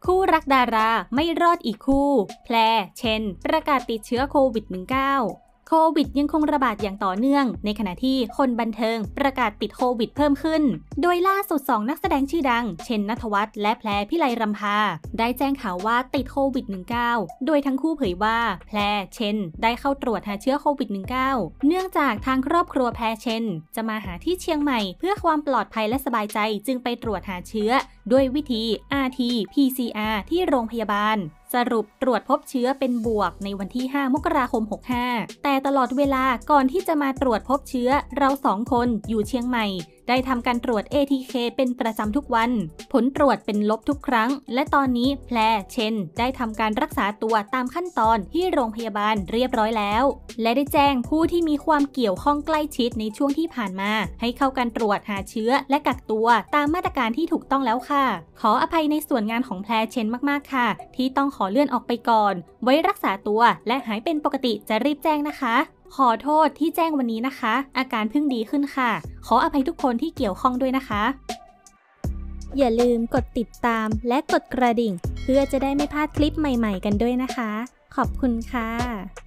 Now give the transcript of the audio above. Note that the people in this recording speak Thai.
คู่รักดาราไม่รอดอีกคู่แพรเชนประกาศติดเชื้อโควิด -19 โควิดยังคงระบาดอย่างต่อเนื่องในขณะที่คนบันเทิงประกาศติดโควิดเพิ่มขึ้นโดยล่าสุด2นักแสดงชื่อดังเชนณัฐวัฒน์และแพรพิไลรำพาได้แจ้งข่าวว่าติดโควิด -19 โดยทั้งคู่เผยว่าแพรเชนได้เข้าตรวจหาเชื้อโควิด -19 เนื่องจากทางครอบครัวแพรเชนจะมาหาที่เชียงใหม่เพื่อความปลอดภัยและสบายใจจึงไปตรวจหาเชื้อด้วยวิธี RT-PCR ที่โรงพยาบาลสรุปตรวจพบเชื้อเป็นบวกในวันที่5 มกราคม 65แต่ตลอดเวลาก่อนที่จะมาตรวจพบเชื้อเรา2 คนอยู่เชียงใหม่ได้ทำการตรวจ ATK เป็นประจำทุกวันผลตรวจเป็นลบทุกครั้งและตอนนี้แพรเชนได้ทำการรักษาตัวตามขั้นตอนที่โรงพยาบาลเรียบร้อยแล้วและได้แจ้งผู้ที่มีความเกี่ยวข้องใกล้ชิดในช่วงที่ผ่านมาให้เข้าการตรวจหาเชื้อและกักตัวตามมาตรการที่ถูกต้องแล้วค่ะขออภัยในส่วนงานของแพรเชนมากๆค่ะที่ต้องขอเลื่อนออกไปก่อนไว้รักษาตัวและหายเป็นปกติจะรีบแจ้งนะคะขอโทษที่แจ้งวันนี้นะคะอาการเพิ่งดีขึ้นค่ะขออภัยทุกคนที่เกี่ยวข้องด้วยนะคะอย่าลืมกดติดตามและกดกระดิ่งเพื่อจะได้ไม่พลาดคลิปใหม่ๆกันด้วยนะคะขอบคุณค่ะ